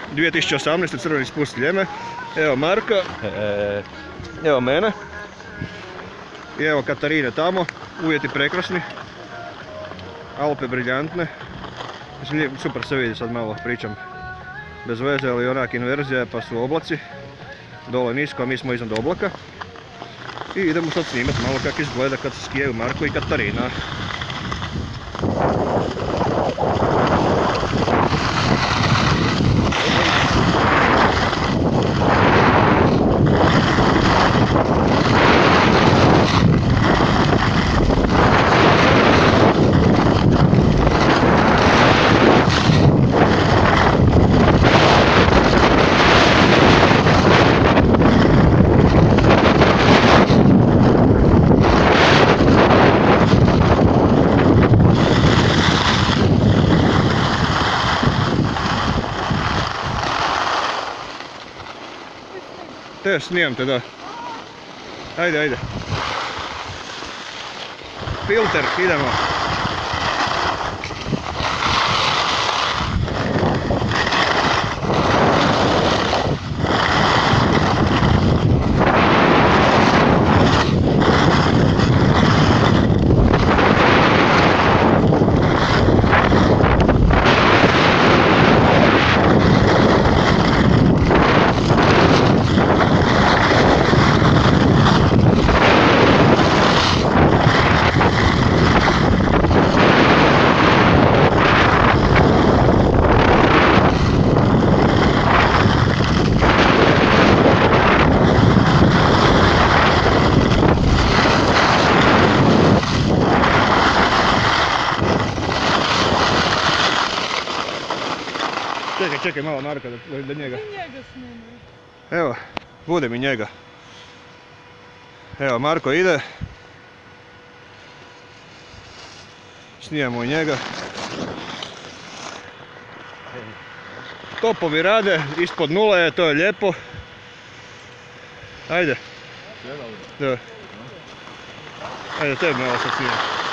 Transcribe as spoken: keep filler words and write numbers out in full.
dvije tisuće osamnaeste. Crveni spust Sljeme. Evo Marka. Evo mene. I evo Katarine tamo. Uvjeti prekrasni. Alpe briljantne. Super se vidi, sad malo pričam bez veze, ali onak inverzija, pa su oblaci. Dole nisko, a mi smo iznad oblaka. I idemo sad snimat malo kako izgleda kad se skijaju Marko i Katarina. Te, snimam te, da. Ajde, ajde. Filter, idemo. Čekaj, čekaj malo Marka da, da njega. I njega snimaju. Evo, budem i njega. Evo, Marko ide. Snijamo i njega. Topovi rade, ispod nula je, to je lijepo. Ajde. Da. Ajde, tebi malo sad snimam.